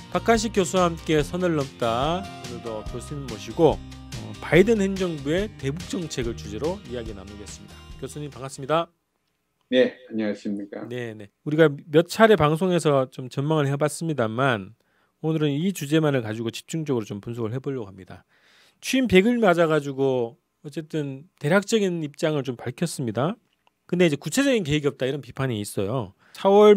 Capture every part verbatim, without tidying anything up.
박한식 교수와 함께 선을 넘다. 오늘도 교수님 모시고 어, 바이든 행정부의 대북 정책을 주제로 이야기 나누겠습니다. 교수님 반갑습니다. 네, 안녕하십니까. 네네. 우리가 몇 차례 방송에서 좀 전망을 해봤습니다만 오늘은 이 주제만을 가지고 집중적으로 좀 분석을 해보려고 합니다. 취임 백 일 맞아가지고 어쨌든 대략적인 입장을 좀 밝혔습니다. 근데 이제 구체적인 계획이 없다 이런 비판이 있어요. 사월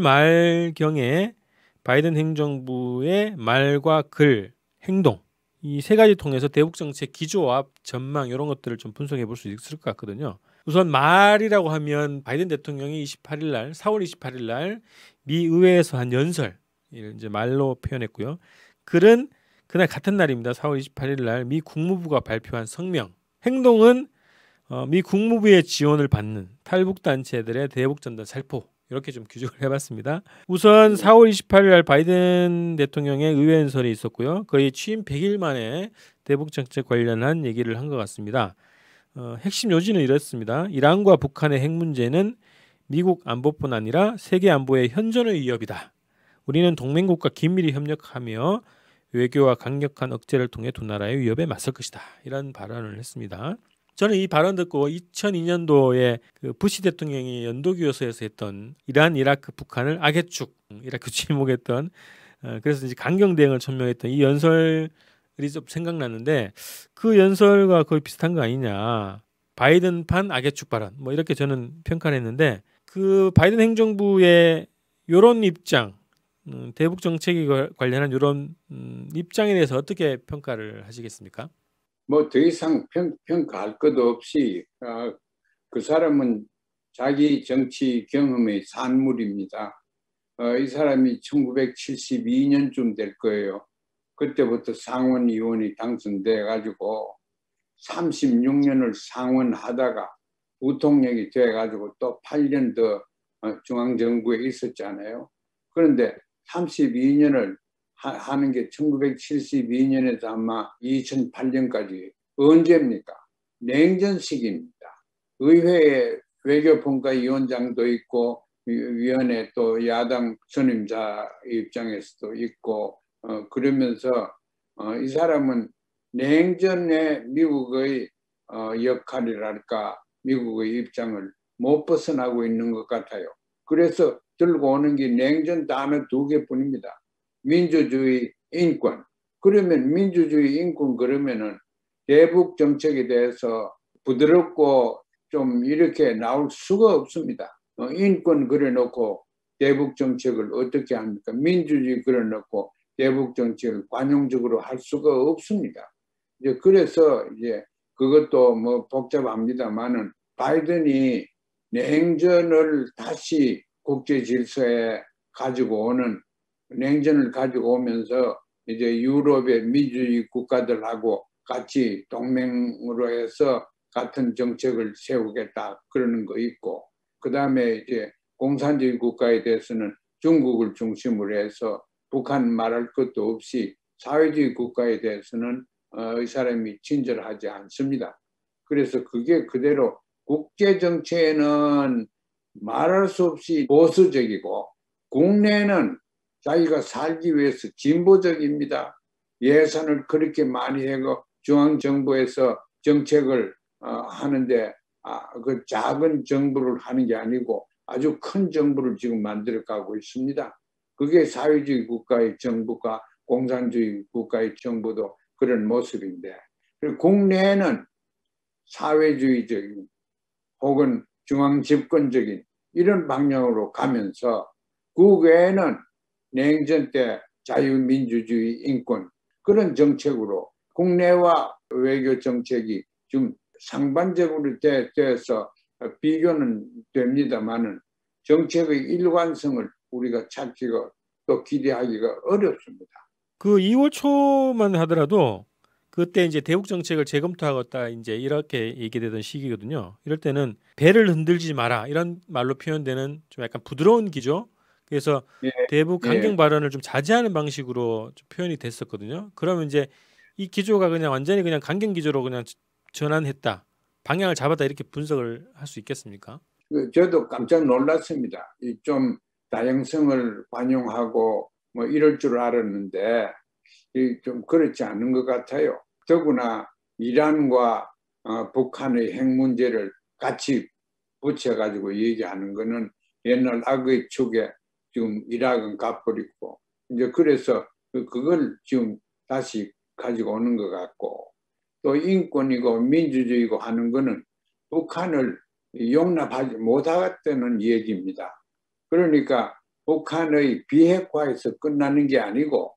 말경에 바이든 행정부의 말과 글, 행동 이 세 가지 통해서 대북 정책 기조와 전망 이런 것들을 좀 분석해 볼 수 있을 것 같거든요. 우선 말이라고 하면 바이든 대통령이 이십팔 일 날 사월 이십팔 일 날 미 의회에서 한 연설 이제 말로 표현했고요. 글은 그날 같은 날입니다. 사월 이십팔 일 날 미 국무부가 발표한 성명. 행동은 어, 미 국무부의 지원을 받는 탈북 단체들의 대북 전단 살포. 이렇게 좀 규정을 해봤습니다. 우선 사월 이십팔 일 날 바이든 대통령의 의회 연설이 있었고요. 거의 취임 백 일 만에 대북 정책 관련한 얘기를 한 것 같습니다. 어, 핵심 요지는 이렇습니다. 이란과 북한의 핵 문제는 미국 안보뿐 아니라 세계 안보의 현존의 위협이다. 우리는 동맹국과 긴밀히 협력하며 외교와 강력한 억제를 통해 두 나라의 위협에 맞설 것이다. 이런 발언을 했습니다. 저는 이 발언 듣고 이천이 년도에 그 부시 대통령이 연도교서에서 했던 이란, 이라크, 북한을 악의 축, 이라크 지목했던 어, 그래서 이제 강경 대응을 천명했던 이 연설이 좀 생각나는데 그 연설과 거의 비슷한 거 아니냐. 바이든판 악의 축 발언 뭐 이렇게 저는 평가를 했는데 그 바이든 행정부의 이런 입장, 음, 대북 정책에 관련한 이런 음, 입장에 대해서 어떻게 평가를 하시겠습니까? 뭐 더 이상 평, 평가할 것도 없이 어, 그 사람은 자기 정치 경험의 산물입니다. 어, 이 사람이 천구백칠십이 년쯤 될 거예요. 그때부터 상원 의원이 당선돼 가지고 삼십육 년을 상원하다가 부통령이 돼 가지고 또 팔 년 더 중앙정부에 있었잖아요. 그런데 삼십이 년을 하는 게 천구백칠십이 년에서 아마 이천팔 년까지 언제입니까? 냉전 시기입니다. 의회에 외교평가위원장도 있고 위원회 또 야당 선임자 입장에서도 있고 어, 그러면서 어, 이 사람은 냉전의 미국의 어, 역할이랄까 미국의 입장을 못 벗어나고 있는 것 같아요. 그래서 들고 오는 게 냉전 단어 두 개뿐입니다. 민주주의, 인권. 그러면 민주주의, 인권 그러면은 대북 정책에 대해서 부드럽고 좀 이렇게 나올 수가 없습니다. 어, 인권 그려놓고 대북 정책을 어떻게 합니까? 민주주의 그려놓고 대북 정책을 관용적으로 할 수가 없습니다. 이제 그래서 이제 그것도 뭐 복잡합니다만은 바이든이 냉전을 다시 국제 질서에 가지고 오는 냉전을 가지고 오면서 이제 유럽의 민주주의 국가들하고 같이 동맹으로 해서 같은 정책을 세우겠다 그러는 거 있고 그 다음에 이제 공산주의 국가에 대해서는 중국을 중심으로 해서 북한 말할 것도 없이 사회주의 국가에 대해서는 어, 이 사람이 친절하지 않습니다. 그래서 그게 그대로 국제 정치에는 말할 수 없이 보수적이고 국내는 자기가 살기 위해서 진보적입니다. 예산을 그렇게 많이 해고 중앙정부에서 정책을 어, 하는데 아, 그 작은 정부를 하는 게 아니고 아주 큰 정부를 지금 만들어가고 있습니다. 그게 사회주의 국가의 정부가 공산주의 국가의 정부도 그런 모습인데 그리고 국내에는 사회주의적인 혹은 중앙집권적인 이런 방향으로 가면서 그 외에는 냉전 때 자유민주주의 인권 그런 정책으로 국내와 외교 정책이 좀 상반적으로 돼서 비교는 됩니다만은 정책의 일관성을 우리가 찾기가 또 기대하기가 어렵습니다. 그 이월 초만 하더라도 그때 이제 대북 정책을 재검토하겠다 이제 이렇게 얘기되던 시기거든요. 이럴 때는 배를 흔들지 마라 이런 말로 표현되는 좀 약간 부드러운 기조. 그래서 예, 대북 강경 예. 발언을 좀 자제하는 방식으로 좀 표현이 됐었거든요. 그러면 이제 이 기조가 그냥 완전히 그냥 강경 기조로 그냥 전환했다. 방향을 잡았다 이렇게 분석을 할 수 있겠습니까? 저도 깜짝 놀랐습니다. 좀 다양성을 반영하고 뭐 이럴 줄 알았는데 좀 그렇지 않은 것 같아요. 더구나 이란과 어, 북한의 핵 문제를 같이 붙여가지고 얘기하는 거는 옛날 악의 축에 지금 이락은 가버리고 이제 그래서 그걸 지금 다시 가지고 오는 것 같고, 또 인권이고 민주주의고 하는 거는 북한을 용납하지 못하겠다는 얘기입니다. 그러니까 북한의 비핵화에서 끝나는 게 아니고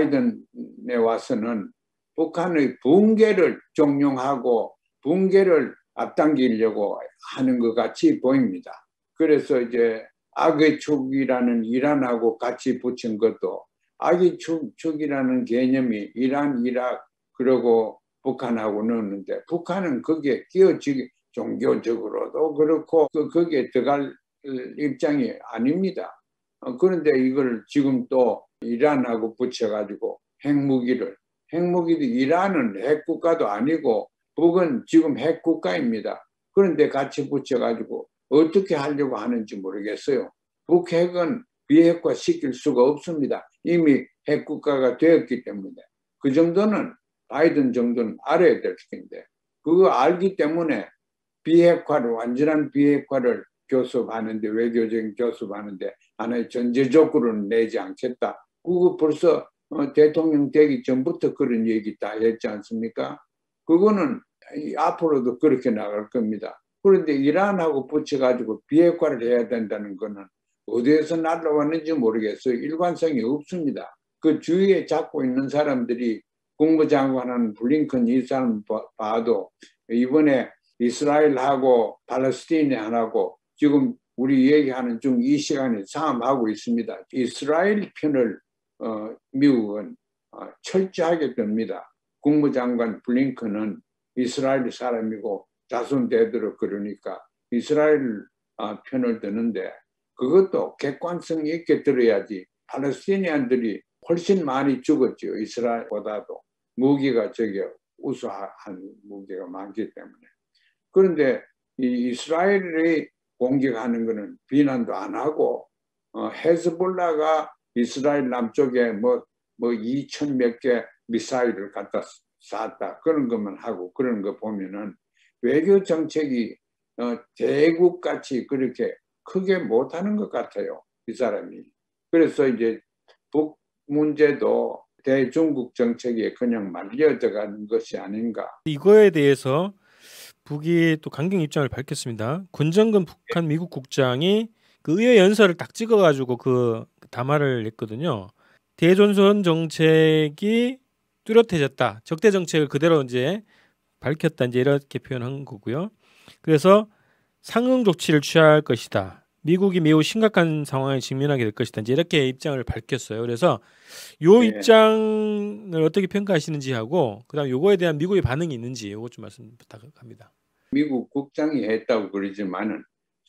바이든에 와서는 북한의 붕괴를 종용하고 붕괴를 앞당기려고 하는 것 같이 보입니다. 그래서 이제 악의 축이라는 이란하고 같이 붙인 것도 악의 축, 축이라는 개념이 이란, 이락 그리고 북한하고 넣었는데 북한은 거기에 끼어지기 종교적으로도 그렇고 그 거기에 들어갈 입장이 아닙니다. 그런데 이걸 지금 또 이란하고 붙여가지고 핵무기를 핵무기도 이란은 핵국가도 아니고 북은 지금 핵국가입니다. 그런데 같이 붙여가지고 어떻게 하려고 하는지 모르겠어요. 북핵은 비핵화 시킬 수가 없습니다. 이미 핵국가가 되었기 때문에. 그 정도는 바이든 정도는 알아야 될 텐데 그거 알기 때문에 비핵화를 완전한 비핵화를 교섭하는데 외교적인 교섭하는데 하나의 전제 조건을 내지 않겠다. 그거 벌써 어, 대통령 되기 전부터 그런 얘기 다 했지 않습니까? 그거는 앞으로도 그렇게 나갈 겁니다. 그런데 이란하고 붙여가지고 비핵화를 해야 된다는 거는 어디에서 날라왔는지 모르겠어요. 일관성이 없습니다. 그 주위에 잡고 있는 사람들이 국무장관은 블링컨 이 사람 봐도 이번에 이스라엘하고 팔레스타인하고 지금 우리 얘기하는 중 이 시간에 싸움하고 있습니다. 이스라엘 편을 어, 미국은 어, 철저하게 듭니다. 국무장관 블링컨은 이스라엘 사람이고 자손대대로 그러니까 이스라엘 어, 편을 드는데 그것도 객관성 있게 들어야지. 팔레스타인들이 훨씬 많이 죽었죠. 이스라엘보다도 무기가 저기 우수한 무기가 많기 때문에. 그런데 이 이스라엘이 공격하는 것은 비난도 안 하고 어, 헤즈볼라가 이스라엘 남쪽에 뭐, 뭐 이천 몇 개 미사일을 갖다 쐈다 그런 것만 하고 그런 거 보면은 외교 정책이 어, 대국같이 그렇게 크게 못하는 것 같아요. 이 사람이. 그래서 이제 북 문제도 대중국 정책에 그냥 말려들어가는 것이 아닌가. 이거에 대해서 북이 또 강경 입장을 밝혔습니다. 권정근 북한 미국 국장이 그 의회 연설을 딱 찍어가지고 그 담화를 냈거든요. 대존선 정책이 뚜렷해졌다. 적대 정책을 그대로 이제 밝혔다. 이제 이렇게 표현한 거고요. 그래서 상응 조치를 취할 것이다. 미국이 매우 심각한 상황에 직면하게 될 것이다. 이제 이렇게 입장을 밝혔어요. 그래서 요 네. 입장을 어떻게 평가하시는지 하고 그다음 요거에 대한 미국의 반응이 있는지 요거 좀 말씀 부탁합니다. 미국 국장이 했다고 그러지만은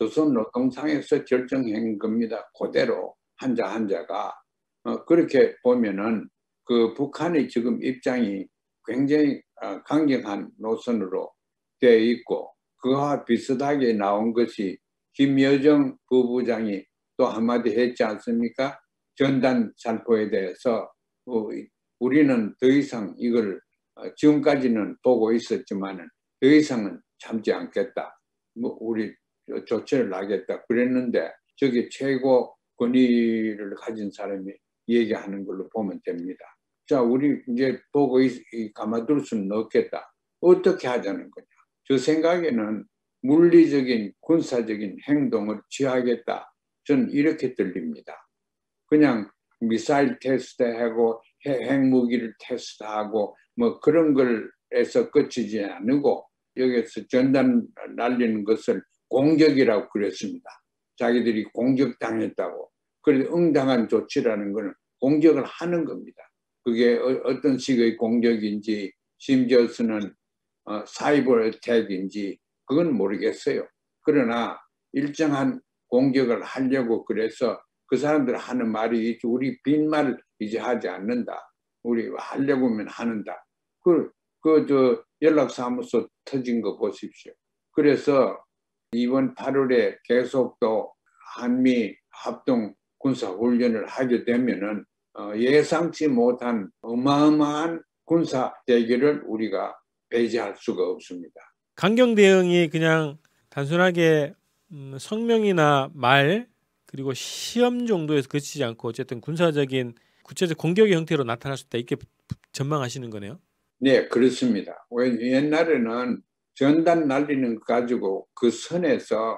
조선노동상에서 결정한 겁니다. 그대로 한자 한자가 어, 그렇게 보면은 그 북한의 지금 입장이 굉장히 어, 강경한 노선으로 되어 있고 그와 비슷하게 나온 것이 김여정 부부장이 또 한마디 했지 않습니까? 전단 살포에 대해서 어, 우리는 더 이상 이걸 어, 지금까지는 보고 있었지만은 더 이상은 참지 않겠다. 뭐 우리 조치를 하겠다. 그랬는데 저게 최고 권위를 가진 사람이 얘기하는 걸로 보면 됩니다. 자, 우리 이제 보고 있, 가만둘 수는 없겠다. 어떻게 하자는 거냐. 저 생각에는 물리적인 군사적인 행동을 취하겠다. 저는 이렇게 들립니다. 그냥 미사일 테스트하고 핵무기를 테스트하고 뭐 그런 걸에서 끝이지 않고 여기서 전단 날리는 것을 공격이라고 그랬습니다. 자기들이 공격당했다고. 그래서 응당한 조치라는 것은 공격을 하는 겁니다. 그게 어떤 식의 공격인지 심지어서는 어, 사이버 어택인지 그건 모르겠어요. 그러나 일정한 공격을 하려고 그래서 그 사람들 하는 말이 우리 빈말 이제 하지 않는다. 우리 하려고 하면 하는다. 그, 그, 저, 연락사무소 터진 거 보십시오. 그래서 이번 팔월에 계속 또 한미 합동 군사훈련을 하게 되면은 어, 예상치 못한 어마어마한 군사 대결을 우리가 배제할 수가 없습니다. 강경 대응이 그냥 단순하게 음, 성명이나 말 그리고 시험 정도에서 그치지 않고 어쨌든 군사적인 구체적 공격의 형태로 나타날 수 있다 이렇게 전망하시는 거네요. 네, 그렇습니다. 왜 옛날에는 전단 날리는 거 가지고 그 선에서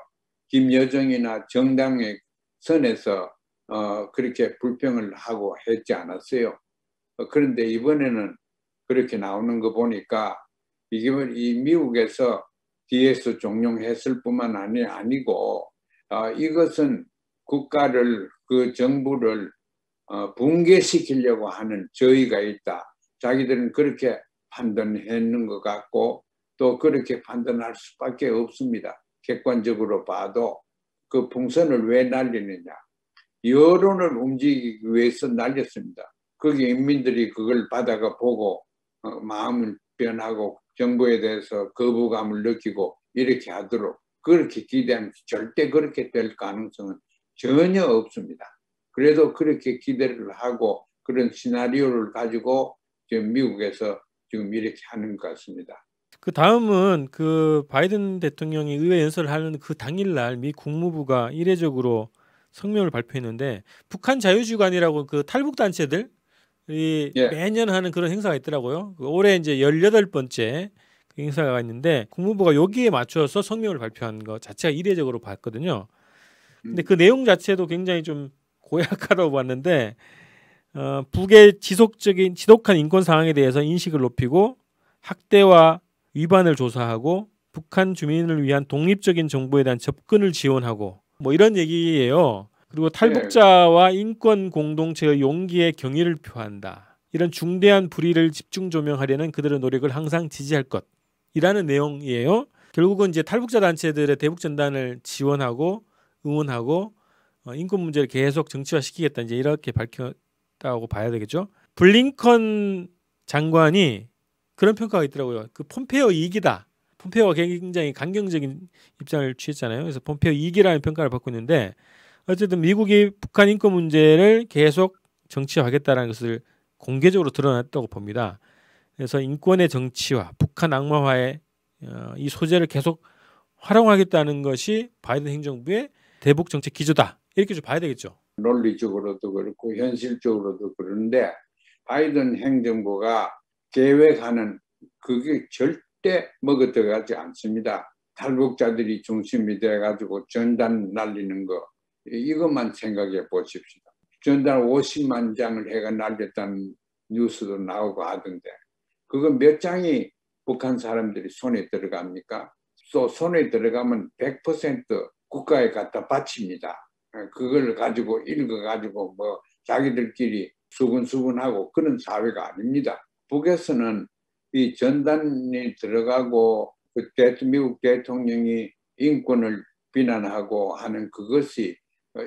김여정이나 정당의 선에서 어, 그렇게 불평을 하고 했지 않았어요. 어, 그런데 이번에는 그렇게 나오는 거 보니까 이게 이 미국에서 뒤에서 종용했을 뿐만 아니, 아니고 어, 이것은 국가를 그 정부를 어, 붕괴시키려고 하는 저의가 있다. 자기들은 그렇게 판단했는 것 같고 또 그렇게 판단할 수밖에 없습니다. 객관적으로 봐도 그 풍선을 왜 날리느냐. 여론을 움직이기 위해서 날렸습니다. 거기 인민들이 그걸 받아가 보고 어, 마음을 변하고 정부에 대해서 거부감을 느끼고 이렇게 하도록 그렇게 기대하면 절대 그렇게 될 가능성은 전혀 없습니다. 그래도 그렇게 기대를 하고 그런 시나리오를 가지고 지금 미국에서 지금 이렇게 하는 것 같습니다. 그 다음은 그 바이든 대통령이 의회 연설을 하는 그 당일날 미 국무부가 이례적으로 성명을 발표했는데 북한 자유주의관이라고 그 탈북 단체들이 예. 매년 하는 그런 행사가 있더라고요. 올해 이제 열여덟 번째 그 행사가 있는데 국무부가 여기에 맞춰서 성명을 발표한 것 자체가 이례적으로 봤거든요. 근데 그 내용 자체도 굉장히 좀 고약하다고 봤는데 어, 북의 지속적인 지독한 인권 상황에 대해서 인식을 높이고 학대와 위반을 조사하고 북한 주민을 위한 독립적인 정보에 대한 접근을 지원하고 뭐 이런 얘기예요. 그리고 탈북자와 인권 공동체의 용기에 경의를 표한다. 이런 중대한 불의를 집중 조명하려는 그들의 노력을 항상 지지할 것이라는 내용이에요. 결국은 이제 탈북자 단체들의 대북 전단을 지원하고 응원하고 어, 인권 문제를 계속 정치화시키겠다 이제 이렇게 밝혔다고 봐야 되겠죠. 블링컨 장관이 그런 평가가 있더라고요. 그 폼페이오 이익이다. 폼페이오가 굉장히 강경적인 입장을 취했잖아요. 그래서 폼페이오 이익이라는 평가를 받고 있는데 어쨌든 미국이 북한 인권 문제를 계속 정치화하겠다는 것을 공개적으로 드러났다고 봅니다. 그래서 인권의 정치화, 북한 악마화의 어, 이 소재를 계속 활용하겠다는 것이 바이든 행정부의 대북 정책 기조다. 이렇게 좀 봐야 되겠죠. 논리적으로도 그렇고 현실적으로도 그런데 바이든 행정부가 계획하는 그게 절대 먹어 들어가지 않습니다. 탈북자들이 중심이 돼가지고 전단 날리는 거 이것만 생각해 보십시오. 전단 오십만 장을 해가 날렸다는 뉴스도 나오고 하던데 그거 몇 장이 북한 사람들이 손에 들어갑니까? 또 손에 들어가면 백 퍼센트 국가에 갖다 바칩니다. 그걸 가지고 읽어가지고 뭐 자기들끼리 수근수근하고 그런 사회가 아닙니다. 북에서는 이 전단이 들어가고 그 미국 대통령이 인권을 비난하고 하는 그것이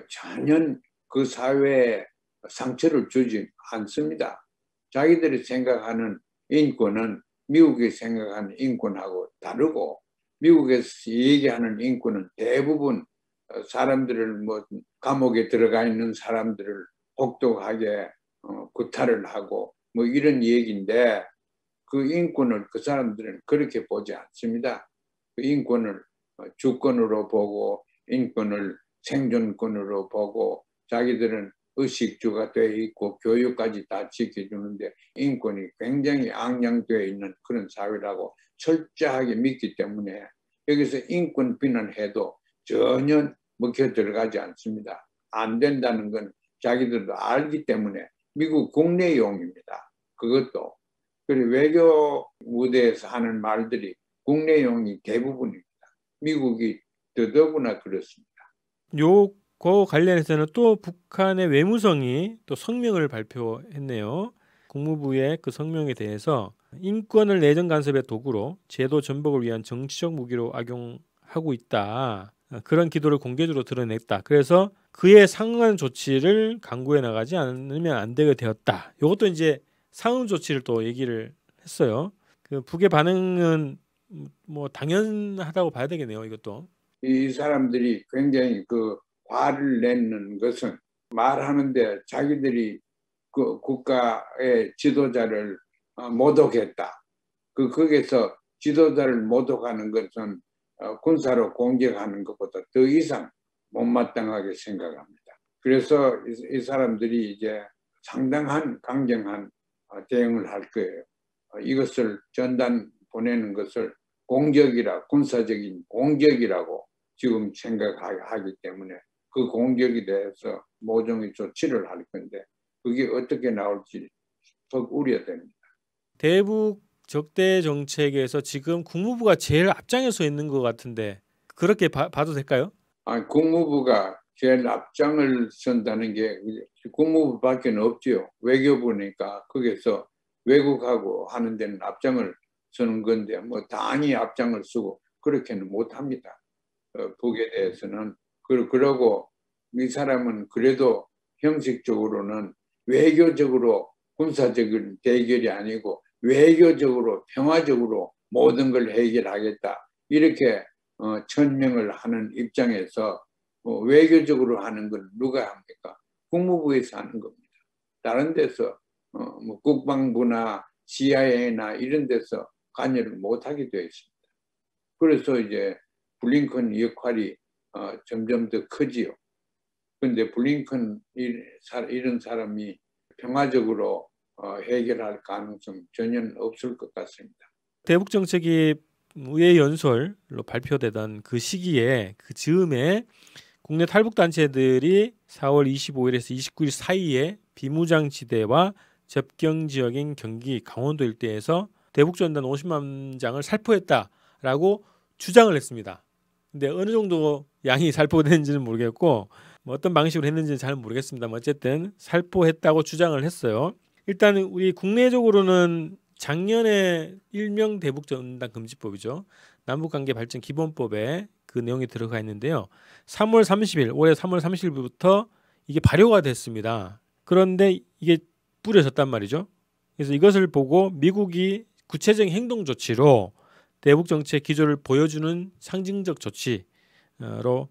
전혀 그 사회에 상처를 주지 않습니다. 자기들이 생각하는 인권은 미국이 생각하는 인권하고 다르고 미국에서 얘기하는 인권은 대부분 사람들을 뭐 감옥에 들어가 있는 사람들을 혹독하게 어, 구타를 하고 뭐 이런 얘기인데 그 인권을 그 사람들은 그렇게 보지 않습니다. 그 인권을 주권으로 보고 인권을 생존권으로 보고 자기들은 의식주가 되어 있고 교육까지 다 지켜주는데 인권이 굉장히 악량되어 있는 그런 사회라고 철저하게 믿기 때문에 여기서 인권 비난해도 전혀 먹혀 들어가지 않습니다. 안 된다는 건 자기들도 알기 때문에 미국 국내용입니다. 그것도 그리고 외교 무대에서 하는 말들이 국내용이 대부분입니다. 미국이 더더구나 그렇습니다. 요거 관련해서는 또 북한의 외무성이 또 성명을 발표했네요. 국무부의 그 성명에 대해서 인권을 내정 간섭의 도구로 제도 전복을 위한 정치적 무기로 악용하고 있다. 그런 기도를 공개적으로 드러냈다. 그래서 그에 상응한 조치를 강구해 나가지 않으면 안 되게 되었다. 이것도 이제 상응 조치를 또 얘기를 했어요. 그 북의 반응은 뭐 당연하다고 봐야 되겠네요. 이것도. 이 사람들이 굉장히 그 화를 내는 것은 말하는데 자기들이 그 국가의 지도자를 어, 모독했다. 그 거기서 지도자를 모독하는 것은 어, 군사로 공격하는 것보다 더 이상 못마땅하게 생각합니다. 그래서 이, 이 사람들이 이제 상당한 강경한 어, 대응을 할 거예요. 어, 이것을 전단 보내는 것을 공격이라 군사적인 공격이라고 지금 생각하기 때문에 그 공격에 대해서 모종의 조치를 할 건데 그게 어떻게 나올지 더 우려됩니다. 대북 적대 정책에서 지금 국무부가 제일 앞장에 서 있는 것 같은데 그렇게 봐, 봐도 될까요? 아니, 국무부가 제일 앞장을 선다는 게 국무부밖에 없죠. 외교부니까 거기서 외국하고 하는 데는 앞장을 서는 건데 뭐 당이 앞장을 서고 그렇게는 못합니다. 어, 북에 대해서는 그, 그러고 이 사람은 그래도 형식적으로는 외교적으로 군사적인 대결이 아니고 외교적으로 평화적으로 모든 걸 해결하겠다 이렇게 어, 천명을 하는 입장에서 어, 외교적으로 하는 걸 누가 합니까? 국무부에서 하는 겁니다. 다른 데서 어, 뭐 국방부나 씨아이에이나 이런 데서 관여를 못하게 되어 있습니다. 그래서 이제 블링컨 역할이 어, 점점 더 크지요. 그런데 블링컨 이런 사람이 평화적으로 어, 해결할 가능성 전혀 없을 것 같습니다. 대북 정책이 의회 연설로 발표되던 그 시기에 그 즈음에 국내 탈북 단체들이 사월 이십오일에서 이십구일 사이에 비무장지대와 접경 지역인 경기 강원도 일대에서 대북 전단 오십만 장을 살포했다라고 주장을 했습니다. 근데 어느 정도 양이 살포됐는지는 모르겠고 뭐 어떤 방식으로 했는지는 잘 모르겠습니다만 어쨌든 살포했다고 주장을 했어요. 일단 우리 국내적으로는 작년에 일명 대북 전단 금지법이죠. 남북관계 발전 기본법에 그 내용이 들어가 있는데요. 삼월 삼십일, 올해 삼월 삼십일부터 이게 발효가 됐습니다. 그런데 이게 뿌려졌단 말이죠. 그래서 이것을 보고 미국이 구체적인 행동 조치로 대북 정책 기조를 보여주는 상징적 조치로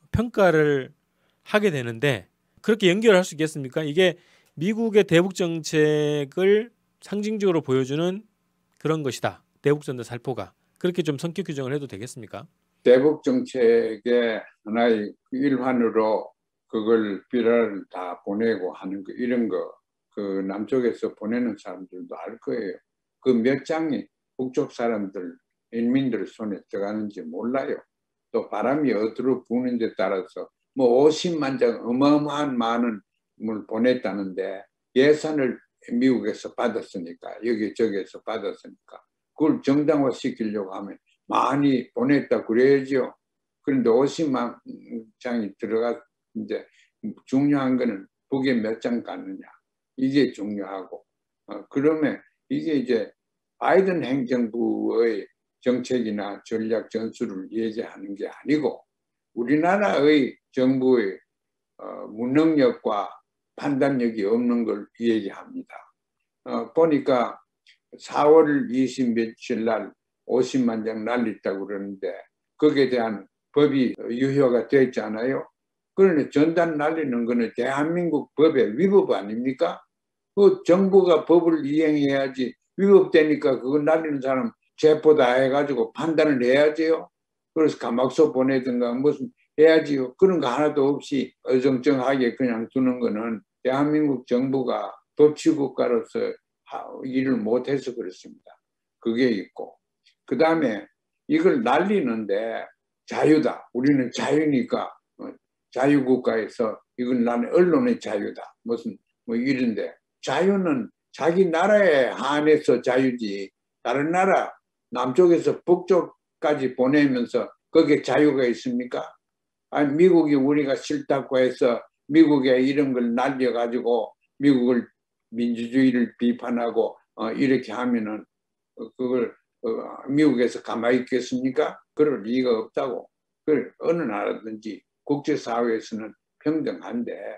평가를 하게 되는데 그렇게 연결할 수 있겠습니까? 이게 미국의 대북 정책을 상징적으로 보여주는 그런 것이다. 대북 전단 살포가. 그렇게 좀 성격 규정을 해도 되겠습니까? 대북 정책의 하나의 일환으로 그걸 비라를 다 보내고 하는 거 이런 거 그 남쪽에서 보내는 사람들도 알 거예요. 그 몇 장이 북쪽 사람들 인민들 손에 들어가는지 몰라요. 또 바람이 어디로 부는 데 따라서 뭐 오십만 장 어마어마한 많은 물 보냈다는데 예산을 미국에서 받았으니까 여기저기에서 받았으니까 그걸 정당화 시키려고 하면 많이 보냈다 그래야죠. 그런데 오십만 장이 들어가 이제 중요한 거는 북에 몇 장 갔느냐 이게 중요하고 어, 그러면 이게 이제 바이든 행정부의 정책이나 전략 전술을 얘기하는 게 아니고 우리나라의 정부의 어, 무능력과 판단력이 없는 걸 얘기합니다. 어, 보니까 사월 이십 며칠 날 오십만 장 날렸다고 그러는데 거기에 대한 법이 유효가 됐잖아요. 그러니 전단 날리는 거는 대한민국 법의 위법 아닙니까? 그 정부가 법을 이행해야지 위법되니까 그거 날리는 사람 체포 다 해가지고 판단을 해야지요. 그래서 감옥소 보내든가 무슨 해야지요. 그런 거 하나도 없이 어정쩡하게 그냥 두는 거는 대한민국 정부가 법치국가로서 일을 못해서 그렇습니다. 그게 있고 그 다음에 이걸 날리는데 자유다. 우리는 자유니까 자유국가에서 이건 나는 언론의 자유다. 무슨 뭐 이런데 자유는 자기 나라에 한해서 자유지 다른 나라 남쪽에서 북쪽까지 보내면서 거기에 자유가 있습니까? 아니 미국이 우리가 싫다고 해서 미국의 이런 걸 날려가지고 미국을 민주주의를 비판하고 어, 이렇게 하면은 그걸 어, 미국에서 가만히 있겠습니까? 그럴 리가 없다고. 그 어느 나라든지 국제사회에서는 평등한데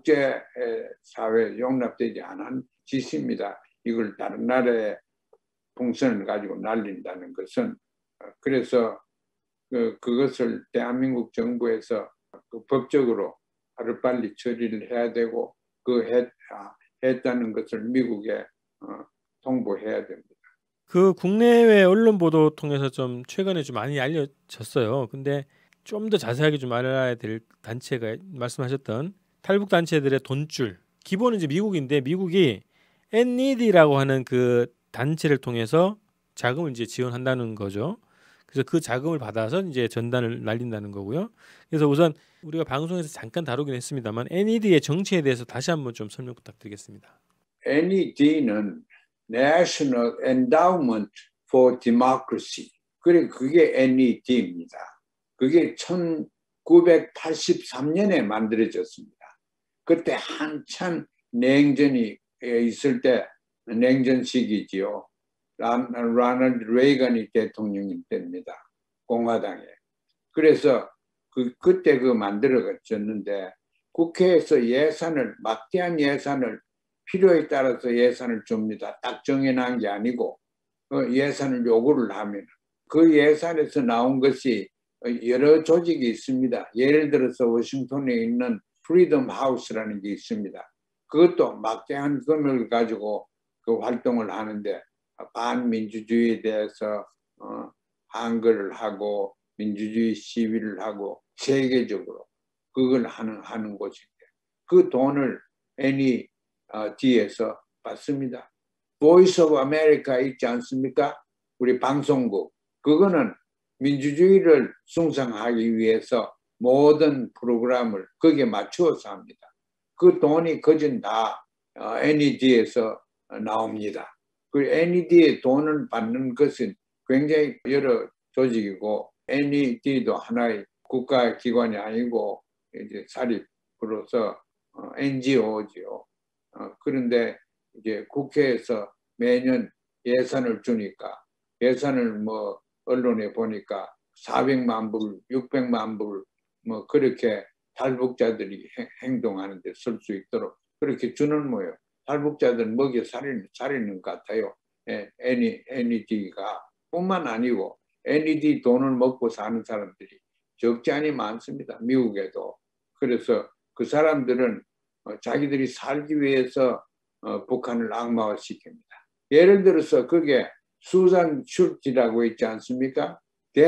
국제사회에 용납되지 않은 짓입니다. 이걸 다른 나라의 풍선을 가지고 날린다는 것은 그래서 그, 그것을 대한민국 정부에서 그 법적으로 하루빨리 처리를 해야 되고 그 해, 아, 했다는 것을 미국에 어, 통보해야 됩니다. 그 국내외 언론 보도 통해서 좀 최근에 좀 많이 알려졌어요. 근데 좀 더 자세하게 좀 알아야 될 단체가 말씀하셨던 탈북 단체들의 돈줄. 기본은 이제 미국인데 미국이 엔이디라고 하는 그 단체를 통해서 자금을 이제 지원한다는 거죠. 그래서 그 자금을 받아서 이제 전단을 날린다는 거고요. 그래서 우선 우리가 방송에서 잠깐 다루긴 했습니다만 엔이디의 정체에 대해서 다시 한번 좀 설명 부탁드리겠습니다. 엔이디는 National Endowment for Democracy. 그래 그게 엔이디입니다. 그게 천구백팔십삼 년에 만들어졌습니다. 그때 한참 냉전이 있을 때 냉전 시기지요. 라널드 레이건이 대통령이 됩니다. 공화당에. 그래서 그, 그때 그 만들어졌는데 국회에서 예산을 막대한 예산을 필요에 따라서 예산을 줍니다. 딱 정해놓은 게 아니고 예산을 요구를 하면 그 예산에서 나온 것이 여러 조직이 있습니다. 예를 들어서 워싱턴에 있는 프리덤 하우스라는 게 있습니다. 그것도 막대한 금액을 가지고 그 활동을 하는데 반민주주의에 대해서 어, 한글을 하고 민주주의 시위를 하고 세계적으로 그걸 하는 하는 곳인데 그 돈을 엔이디에서 받습니다. 보이스 오브 아메리카 있지 않습니까? 우리 방송국 그거는 민주주의를 숭상하기 위해서 모든 프로그램을 거기에 맞추어서 합니다. 그 돈이 거진 다 엔이디에서 나옵니다. 그 엔이디의 돈을 받는 것은 굉장히 여러 조직이고 엔이디도 하나의 국가기관이 아니고 이제 사립으로서 엔지오지요. 그런데 이제 국회에서 매년 예산을 주니까 예산을 뭐 언론에 보니까 사백만 불, 육백만 불 뭐 그렇게 탈북자들이 행동하는 데 쓸 수 있도록 그렇게 주는 모양. 탈북자들 먹여 살리는, 살리는 것 같아요. 예, 엔이디가 뿐만 아니고 엔이디 돈을 먹고 사는 사람들이 적지 않이 많습니다. 미국에도. 그래서 그 사람들은 자기들이 살기 위해서 북한을 악마화시킵니다. 예를 들어서 그게 수잔 슐츠라고 있지 않습니까?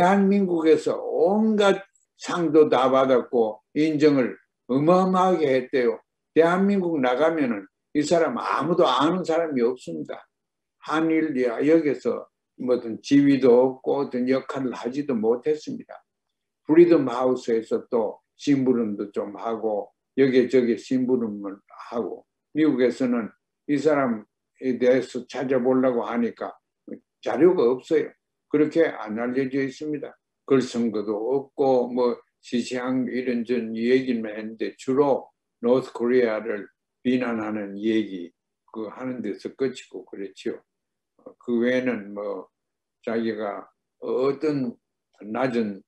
대한민국에서 온갖 상도 다 받았고 인정을 어마어마하게 했대요. 대한민국 나가면은 이 사람 아무도 아는 사람이 없습니다. 한일 여기서 무슨 지위도 없고 어떤 역할을 하지도 못했습니다. 프리덤 하우스에서 또 심부름도 좀 하고 여기저기 심부름을 하고 미국에서는 이 사람에 대해서 찾아보려고 하니까 자료가 없어요. 그렇게 안 알려져 있습니다. 글쓴거도 없고 뭐 시시한 이런저런 얘기만 했는데 주로 노스 코리아를 비난하는 얘기 그 하는 데서 끝이고 그렇죠. 그 외에는 뭐 자기가 어떤 낮은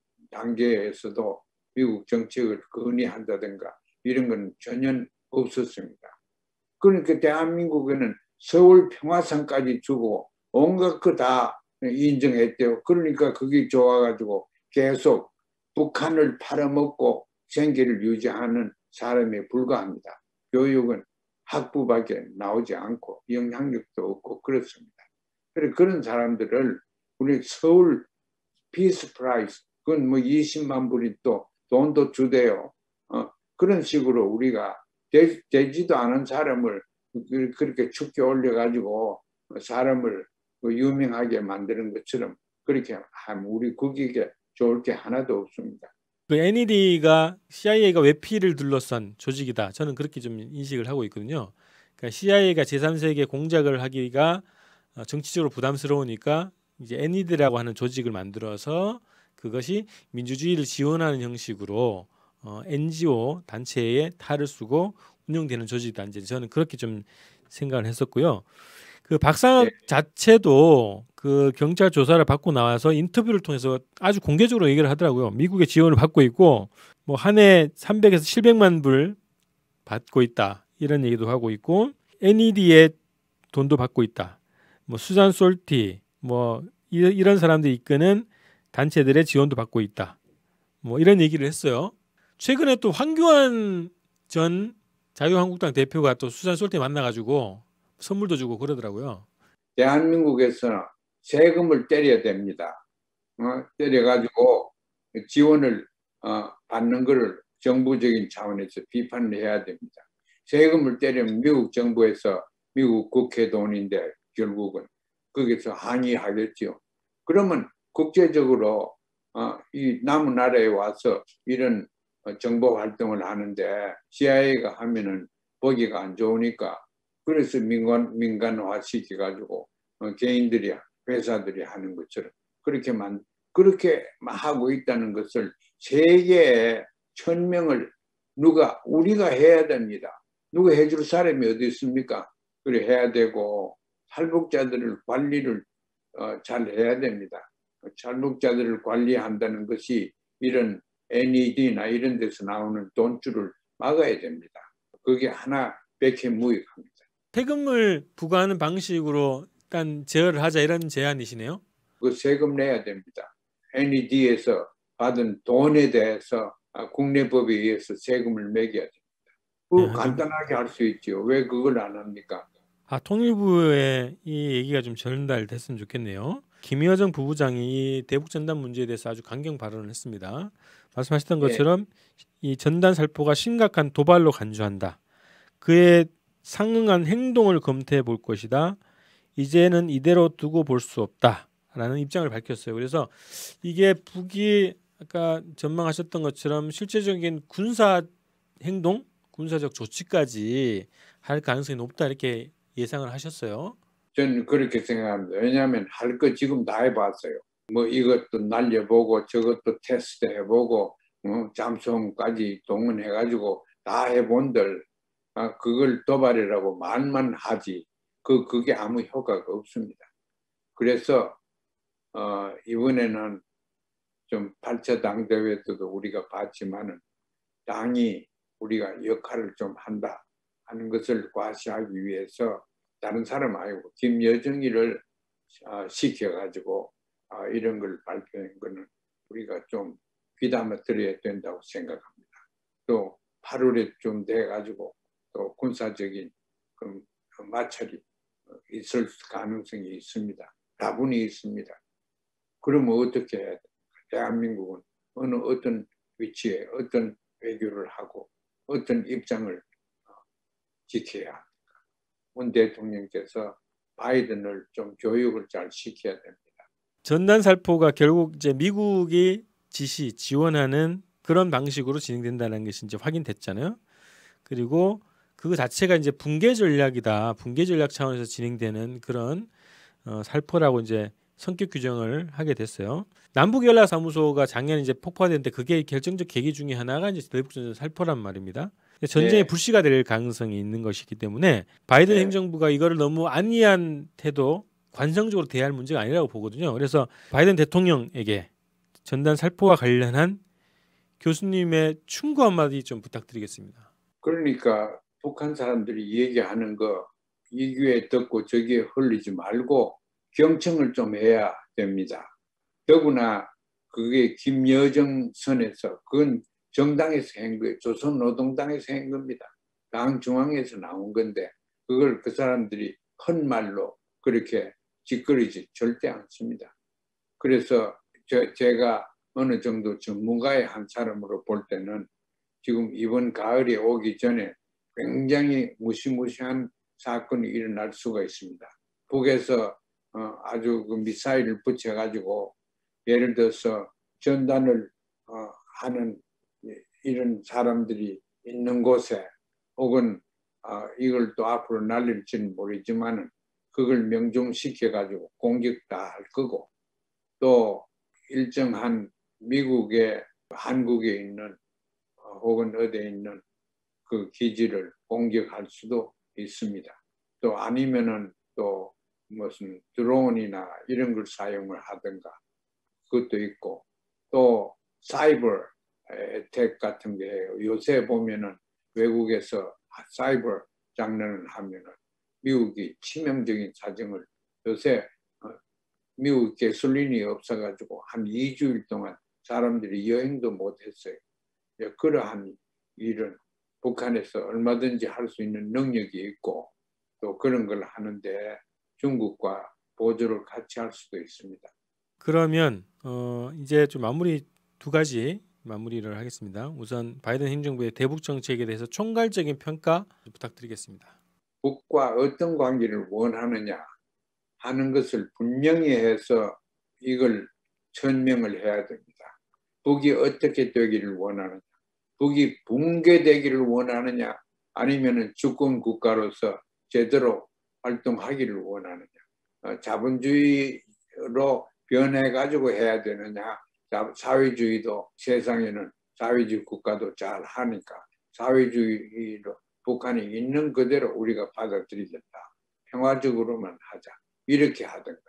단계에서도 미국 정책을 건의한다든가 이런 건 전혀 없었습니다. 그러니까 대한민국에는 서울 평화상까지 주고 온갖 거 다 인정했대요. 그러니까 그게 좋아가지고 계속 북한을 팔아먹고 생계를 유지하는 사람에 불과합니다. 교육은 학부밖에 나오지 않고 영향력도 없고 그렇습니다. 그래 그런 사람들을 우리 서울 피스 프라이스 그건 뭐 이십만 불이 또 돈도 주대요. 어, 그런 식으로 우리가 되, 되지도 않은 사람을 그렇게 축게 올려가지고 사람을 유명하게 만드는 것처럼 그렇게 하면 우리 국익에 좋을 게 하나도 없습니다. 그 엔이디가 씨아이에이가 외피를 둘러싼 조직이다. 저는 그렇게 좀 인식을 하고 있거든요. 그러니까 씨아이에이가 제삼 세계 공작을 하기가 정치적으로 부담스러우니까 이제 엔이디라고 하는 조직을 만들어서 그것이 민주주의를 지원하는 형식으로 어, 엔지오 단체의 탈을 쓰고 운영되는 조직이다. 이제 저는 그렇게 좀 생각을 했었고요. 그 박상학 네. 자체도 그 경찰 조사를 받고 나와서 인터뷰를 통해서 아주 공개적으로 얘기를 하더라고요. 미국의 지원을 받고 있고 뭐 한 해 삼백에서 칠백만 불 받고 있다. 이런 얘기도 하고 있고 엔이디의 돈도 받고 있다. 뭐 수잔 솔티 뭐 이런 사람들이 이끄는 단체들의 지원도 받고 있다. 뭐 이런 얘기를 했어요. 최근에 또 황교안 전 자유한국당 대표가 또 수산 쏠 때 만나가지고 선물도 주고 그러더라고요. 대한민국에서 세금을 때려야 됩니다. 어? 때려가지고 지원을 어, 받는 것을 정부적인 차원에서 비판을 해야 됩니다. 세금을 때리면 미국 정부에서 미국 국회 돈인데 결국은 거기서 항의하겠죠. 그러면 국제적으로 어, 이 남은 나라에 와서 이런 정보 활동을 하는데 씨아이에이가 하면은 보기가 안 좋으니까 그래서 민간, 민간화 시켜가지고 어, 개인들이 회사들이 하는 것처럼 그렇게만 그렇게 하고 있다는 것을 세계에 천 명을 누가 우리가 해야 됩니다. 누가 해줄 사람이 어디 있습니까? 그래 해야 되고 탈북자들을 관리를 어, 잘 해야 됩니다. 탈북자들을 관리한다는 것이 이런 엔이디나 이런 데서 나오는 돈줄을 막아야 됩니다. 그게 하나 백해무익합니다. 세금을 부과하는 방식으로 일단 제어를 하자 이런 제안이시네요. 그 세금 내야 됩니다. 엔이디에서 받은 돈에 대해서 국내법에 의해서 세금을 매겨야 됩니다. 그 네, 간단하게 할 수 있죠. 왜 그걸 안 합니까? 아, 통일부에 이 얘기가 좀 전달됐으면 좋겠네요. 김여정 부부장이 이 대북 전단 문제에 대해서 아주 강경 발언을 했습니다. 말씀하셨던 예. 것처럼 이 전단 살포가 심각한 도발로 간주한다. 그에 상응한 행동을 검토해 볼 것이다. 이제는 이대로 두고 볼 수 없다라는 입장을 밝혔어요. 그래서 이게 북이 아까 전망하셨던 것처럼 실제적인 군사 행동, 군사적 조치까지 할 가능성이 높다 이렇게 예상을 하셨어요. 저는 그렇게 생각합니다. 왜냐하면 할 거 지금 다 해봤어요. 뭐 이것도 날려보고 저것도 테스트 해보고 어, 잠수함까지 동원해가지고 다 해본들 아, 그걸 도발이라고 말만 하지 그 그게 아무 효과가 없습니다. 그래서 어, 이번에는 좀 팔 차 당대회 때도 우리가 봤지만은 당이 우리가 역할을 좀 한다 하는 것을 과시하기 위해서 다른 사람 아니고 김여정이를 어, 시켜가지고 어, 이런 걸 발표한 거는 우리가 좀 귀담아 들어야 된다고 생각합니다. 또 팔월에 좀 돼가지고 또 군사적인 그 마찰이 있을 가능성이 있습니다. 다분히 있습니다. 그러면 어떻게 해야 돼? 대한민국은 어느 어떤 위치에 어떤 외교를 하고 어떤 입장을 지켜야 합니까? 문 대통령께서 바이든을 좀 교육을 잘 시켜야 됩니다. 전단 살포가 결국 이제 미국이 지시 지원하는 그런 방식으로 진행된다는 것이 이제 확인됐잖아요. 그리고 그 자체가 이제 붕괴 전략이다. 붕괴 전략 차원에서 진행되는 그런 어, 살포라고 이제 성격 규정을 하게 됐어요. 남북연락사무소가 작년에 이제 폭파됐는데 그게 결정적 계기 중에 하나가 이제 대북전단 살포란 말입니다. 전쟁의 네. 불씨가 될 가능성이 있는 것이기 때문에 바이든 네. 행정부가 이거를 너무 안이한 태도, 관성적으로 대할 문제가 아니라고 보거든요. 그래서 바이든 대통령에게 전단 살포와 관련한 교수님의 충고 한마디 좀 부탁드리겠습니다. 그러니까 북한 사람들이 얘기하는 거 이 귀에 듣고 저 귀에 흘리지 말고 경청을 좀 해야 됩니다. 더구나 그게 김여정 선에서 그건 정당에서 한 거예요. 조선노동당에서 한 겁니다. 당 중앙에서 나온 건데 그걸 그 사람들이 헛말로 그렇게 짓거리지 절대 않습니다. 그래서 저, 제가 어느 정도 전문가의 한 사람으로 볼 때는 지금 이번 가을이 오기 전에 굉장히 무시무시한 사건이 일어날 수가 있습니다. 북에서 어, 아주 그 미사일을 붙여가지고 예를 들어서 전단을 어, 하는 이런 사람들이 있는 곳에 혹은 어, 이걸 또 앞으로 날릴지는 모르지만 그걸 명중시켜가지고 공격 다 할 거고 또 일정한 미국의 한국에 있는 혹은 어디에 있는 그 기지를 공격할 수도 있습니다. 또 아니면은 또 무슨 드론이나 이런 걸 사용을 하든가 그것도 있고 또 사이버 텍 같은 게 요새 보면은 외국에서 사이버 장난을 하면은 미국이 치명적인 사정을 요새 미국 가솔린이 없어가지고 한 이 주일 동안 사람들이 여행도 못했어요. 그러한 일은 북한에서 얼마든지 할 수 있는 능력이 있고 또 그런 걸 하는데 중국과 보조를 같이 할 수도 있습니다. 그러면 어 이제 좀 마무리 두 가지 마무리를 하겠습니다. 우선 바이든 행정부의 대북 정책에 대해서 총괄적인 평가 부탁드리겠습니다. 북과 어떤 관계를 원하느냐 하는 것을 분명히 해서 이걸 천명을 해야 됩니다. 북이 어떻게 되기를 원하느냐, 북이 붕괴되기를 원하느냐, 아니면 주권 국가로서 제대로 활동하기를 원하느냐, 어, 자본주의로 변해가지고 해야 되느냐, 사회주의도 세상에는 사회주의 국가도 잘 하니까 사회주의로 북한이 있는 그대로 우리가 받아들이겠다. 평화적으로만 하자. 이렇게 하든가.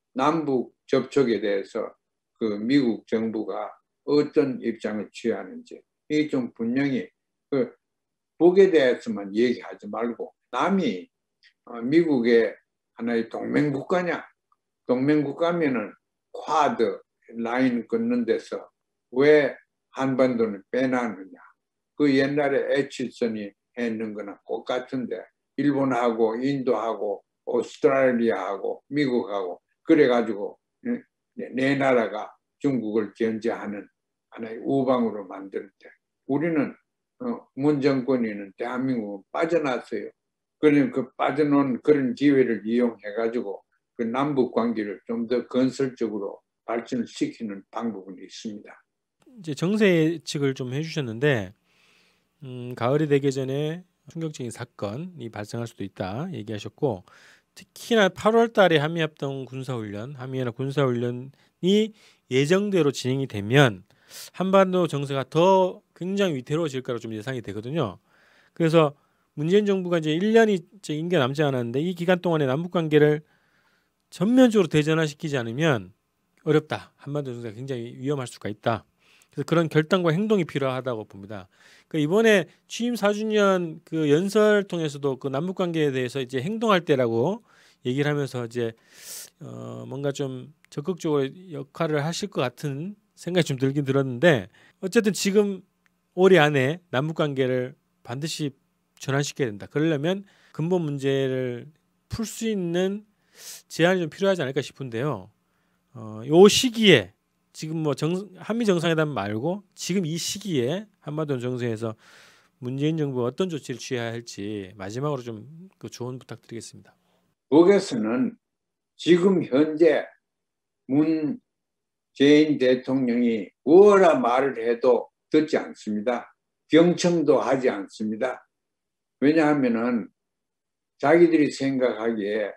남북 접촉에 대해서 그 미국 정부가 어떤 입장을 취하는지 이게 좀 분명히 그 북에 대해서만 얘기하지 말고 남이 미국의 하나의 동맹국가냐? 동맹국가면은 쿼드 라인 끊는 데서 왜 한반도는 빼놨느냐? 그 옛날에 에치슨이 했는 거나 똑같은데 일본하고 인도하고 오스트레일리아하고 미국하고 그래가지고 네 나라가 중국을 견제하는 하나의 우방으로 만드는데 우리는 문 정권에는 대한민국은 빠져났어요. 그러니 그 빠져놓은 그런 기회를 이용해가지고 그 남북 관계를 좀 더 건설적으로 발전을 시키는 방법은 있습니다. 이제 정세 예측을 좀 해주셨는데 음, 가을이 되기 전에 충격적인 사건이 발생할 수도 있다 얘기하셨고 특히나 팔월 달에 한미합동 군사훈련, 한미연합 군사훈련이 예정대로 진행이 되면 한반도 정세가 더 굉장히 위태로워질 거라고 좀 예상이 되거든요. 그래서 문재인 정부가 이제 일 년이 이제 임기가 남지 않았는데 이 기간 동안에 남북 관계를 전면적으로 대전화시키지 않으면 어렵다. 한반도 정세가 굉장히 위험할 수가 있다. 그래서 그런 결단과 행동이 필요하다고 봅니다. 그러니까 이번에 취임 사 주년 그 연설 통해서도 그 남북 관계에 대해서 이제 행동할 때라고 얘기를 하면서 이제 어 뭔가 좀 적극적으로 역할을 하실 것 같은 생각이 좀 들긴 들었는데 어쨌든 지금 올해 안에 남북 관계를 반드시 전환시켜야 된다. 그러려면 근본 문제를 풀 수 있는 제안이 좀 필요하지 않을까 싶은데요. 어, 요 시기에 지금 뭐 정, 한미 정상회담 말고 지금 이 시기에 한반도 정세에서 문재인 정부가 어떤 조치를 취해야 할지 마지막으로 좀 그 조언 부탁드리겠습니다. 북에서는 지금 현재 문재인 대통령이 뭐라 말을 해도 듣지 않습니다. 경청도 하지 않습니다. 왜냐하면은 자기들이 생각하기에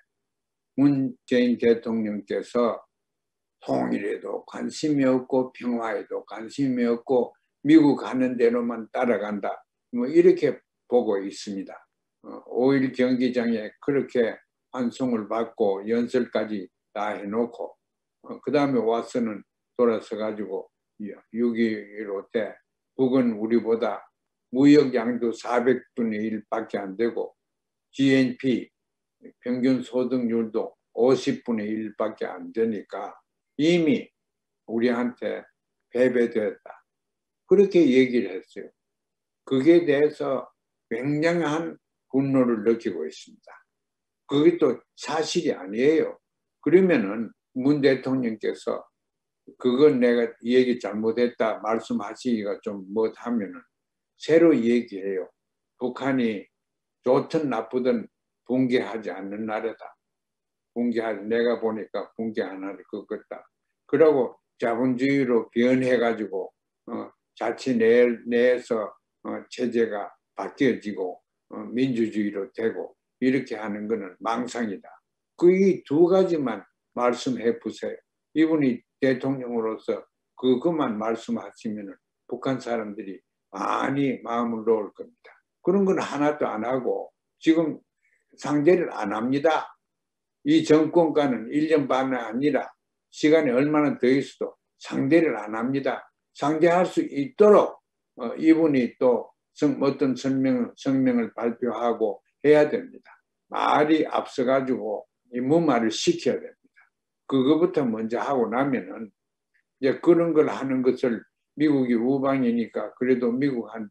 문재인 대통령께서 통일에도 관심이 없고 평화에도 관심이 없고 미국 가는 대로만 따라간다. 뭐 이렇게 보고 있습니다. 오일 경기장에 그렇게 환송을 받고 연설까지 다 해놓고 그 다음에 와서는 돌아서 가지고 육 이일오 때 북은 우리보다 무역 양도 사백 분의 일밖에 안 되고 지엔피 평균 소득률도 오십 분의 일밖에 안 되니까 이미 우리한테 패배되었다. 그렇게 얘기를 했어요. 그게 대해서 굉장한 분노를 느끼고 있습니다. 그게 또 사실이 아니에요. 그러면은 문 대통령께서 그건 내가 얘기 잘못했다 말씀하시기가 좀 못하면은 새로 얘기해요. 북한이 좋든 나쁘든 붕괴하지 않는 나라다. 붕괴하지 내가 보니까 붕괴 안 할 것 같다. 그러고 자본주의로 변해가지고 어, 자치 내, 내에서 어, 체제가 바뀌어지고 어, 민주주의로 되고 이렇게 하는 것은 망상이다. 그 이 두 가지만 말씀해 보세요. 이분이 대통령으로서 그것만 말씀하시면 북한 사람들이 많이 마음을 놓을 겁니다. 그런 건 하나도 안 하고 지금 상대를 안 합니다. 이 정권과는 일 년 반이 아니라 시간이 얼마나 더 있어도 상대를 안 합니다. 상대할 수 있도록 어, 이분이 또 성, 어떤 성명, 성명을 발표하고 해야 됩니다. 말이 앞서가지고 이 무말을 시켜야 됩니다. 그거부터 먼저 하고 나면은 이제 그런 걸 하는 것을 미국이 우방이니까 그래도 미국한테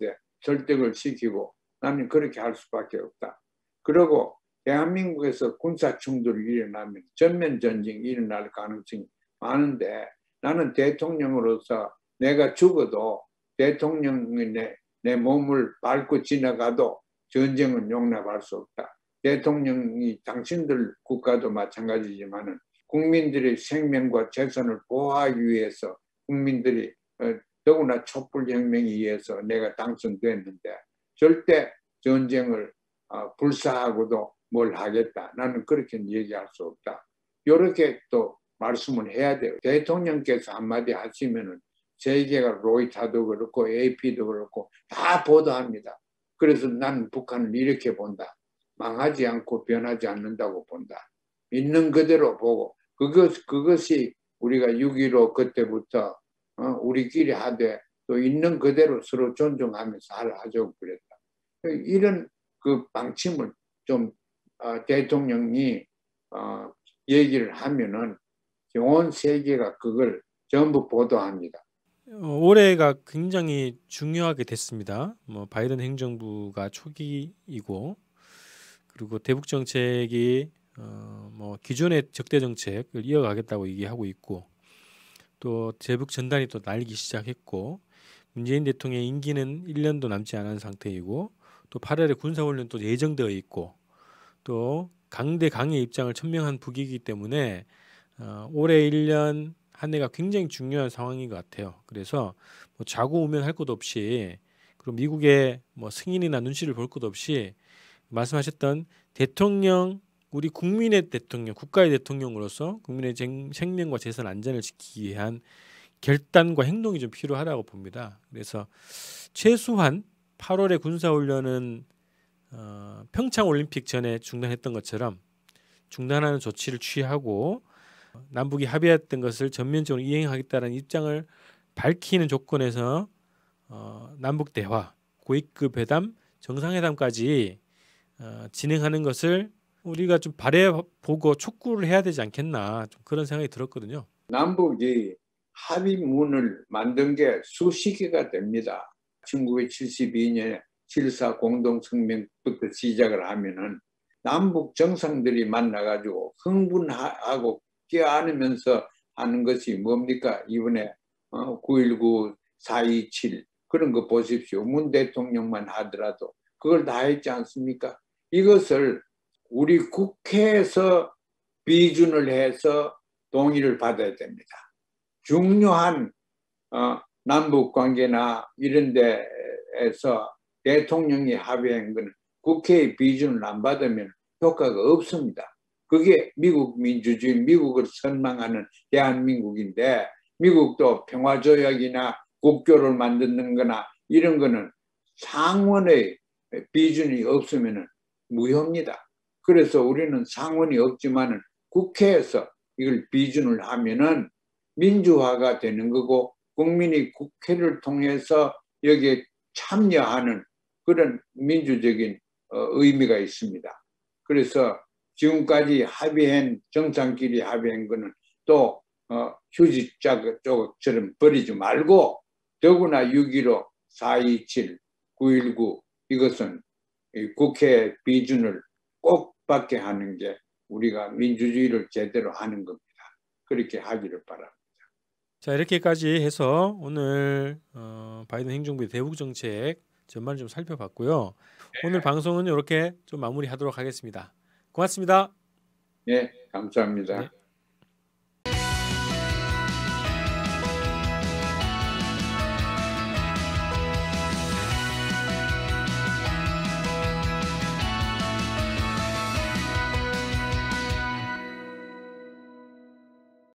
설득을 시키고 나는 그렇게 할 수밖에 없다. 그리고 대한민국에서 군사 충돌이 일어나면 전면 전쟁이 일어날 가능성이 많은데 나는 대통령으로서 내가 죽어도 대통령이 내, 내 몸을 밟고 지나가도 전쟁은 용납할 수 없다. 대통령이 당신들 국가도 마찬가지지만 국민들의 생명과 재산을 보호하기 위해서 국민들이 더구나 촛불혁명에 의해서 내가 당선됐는데 절대 전쟁을 불사하고도 뭘 하겠다. 나는 그렇게 얘기할 수 없다. 이렇게 또 말씀을 해야 돼요. 대통령께서 한마디 하시면은 세계가 로이터도 그렇고 에이피도 그렇고 다 보도합니다. 그래서 나는 북한을 이렇게 본다. 망하지 않고 변하지 않는다고 본다. 있는 그대로 보고 그것, 그것이 우리가 육점일오 그때부터 어, 우리끼리 하되 또 있는 그대로 서로 존중하면서 하자고 그랬다. 이런 그 방침을 좀 어, 대통령이 어, 얘기를 하면은 온 세계가 그걸 전부 보도합니다. 어, 올해가 굉장히 중요하게 됐습니다. 뭐 바이든 행정부가 초기이고 그리고 대북 정책이 어, 뭐 기존의 적대 정책을 이어가겠다고 얘기하고 있고 또 대북 전단이 또 날기 시작했고 문재인 대통령의 임기는 일 년도 남지 않은 상태이고 또 팔월에 군사훈련 또 예정되어 있고 또 강대 강의 입장을 천명한 북이기 때문에 어, 올해 일 년 한 해가 굉장히 중요한 상황인 것 같아요. 그래서 뭐 좌고우면할 것 없이 그리고 미국의 뭐 승인이나 눈치를 볼 것 없이 말씀하셨던 대통령 우리 국민의 대통령 국가의 대통령으로서 국민의 생명과 재산 안전을 지키기 위한 결단과 행동이 좀 필요하다고 봅니다. 그래서 최소한 팔월에 군사훈련은 어, 평창올림픽 전에 중단했던 것처럼 중단하는 조치를 취하고 남북이 합의했던 것을 전면적으로 이행하겠다는 입장을 밝히는 조건에서 어, 남북 대화, 고위급 회담, 정상회담까지 어, 진행하는 것을 우리가 좀 바라보고 촉구를 해야 되지 않겠나 좀 그런 생각이 들었거든요. 남북이 합의문을 만든 게 수십 개가 됩니다. 천구백칠십이 년에 칠사 공동성명부터 시작을 하면은 남북 정상들이 만나가지고 흥분하고 껴안으면서 하는 것이 뭡니까? 이번에 어, 구일구, 사이칠 그런 거 보십시오. 문 대통령만 하더라도 그걸 다 했지 않습니까? 이것을 우리 국회에서 비준을 해서 동의를 받아야 됩니다. 중요한 어, 남북 관계나 이런 데에서 대통령이 합의한 것은 국회의 비준을 안 받으면 효과가 없습니다. 그게 미국 민주주의, 미국을 선망하는 대한민국인데 미국도 평화조약이나 국교를 만드는 거나 이런 거는 상원의 비준이 없으면 무효입니다. 그래서 우리는 상원이 없지만은 국회에서 이걸 비준을 하면은 민주화가 되는 거고 국민이 국회를 통해서 여기에 참여하는 그런 민주적인 의미가 있습니다. 그래서 지금까지 합의한 정상끼리 합의한 거는 또 어, 휴지짝처럼 버리지 말고 더구나 육점일오, 사이칠, 구일구 이것은 국회 비준을 꼭 받게 하는 게 우리가 민주주의를 제대로 하는 겁니다. 그렇게 하기를 바랍니다. 자 이렇게까지 해서 오늘 어, 바이든 행정부의 대북 정책 전반을 좀 살펴봤고요. 네. 오늘 방송은 이렇게 좀 마무리하도록 하겠습니다. 고맙습니다. 네, 감사합니다. 네.